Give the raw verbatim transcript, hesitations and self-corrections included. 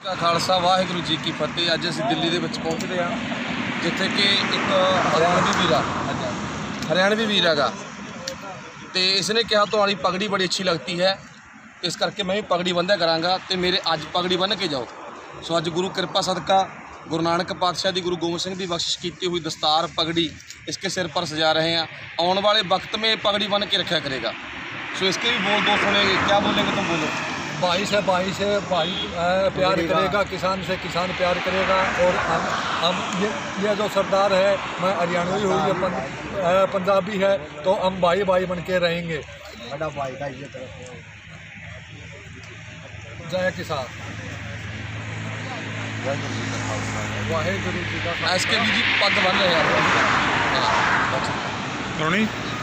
का खालसा वाहिगुरू जी की फतेह। अज असीं दिल्ली दे विच पहुंचदे हां जिथे कि एक हरियाणवी वीर आ हरियाणवी वीर हैगा ते इसने कहा तुम्हारी पगड़ी बड़ी अच्छी लगती है, इस करके मैं भी पगड़ी बंधा करांगा ते मेरे अज पगड़ी बन के जाओ। सो अज गुरु कृपा सदका गुरु नानक पातशाह दी गुरु गोबिंद सिंह दी बख्शिश की हुई दस्तार पगड़ी इसके सिर पर सजा रहे हैं। आने वाले वक्त में पगड़ी बन के रखा करेगा। सो इसके भी बोल दो सुनेंगे, क्या बोलेंगे तुम बोलो। भाई से भाई से भाई प्यार करेगा, किसान से किसान प्यार करेगा। और हम हम ये ये जो सरदार है, मैं हरियाणवी हूँ, ये पं, पंजाबी है, तो हम भाई भाई बन के रहेंगे। बड़ा भाई का इज्जत है। जय किसान, वाहिगुरू जी का। इसके भी जी पग बन रहे हैं।